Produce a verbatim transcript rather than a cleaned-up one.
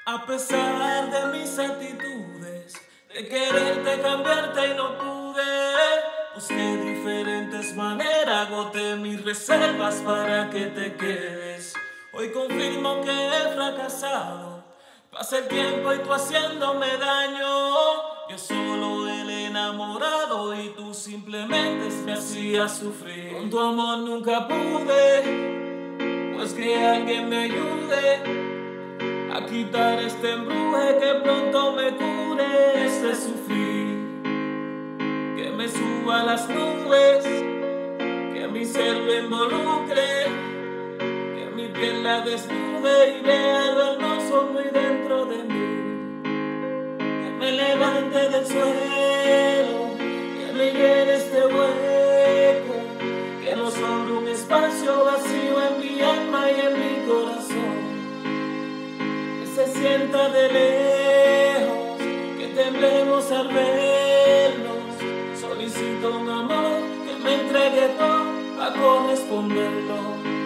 A pesar de mis actitudes, de quererte cambiarte y no pude, busqué diferentes maneras, agoté mis reservas para que te quedes. Hoy confirmo que he fracasado, pasa el tiempo y tú haciéndome daño. Yo solo el enamorado y tú simplemente me hacías sufrir. Con tu amor nunca pude, pues que alguien me ayude a quitar este embruje, que pronto me cure este sufrir, que me suba a las nubes, que mi ser lo involucre, que mi piel la desnude y vea lo hermoso muy dentro de mí, que me levante del suelo, que me llene este hueco, que no sobre un espacio vacío en mi alma y en mi corazón. Se sienta de lejos, que temblemos al vernos. Solicito un amor que me entregue todo a corresponderlo.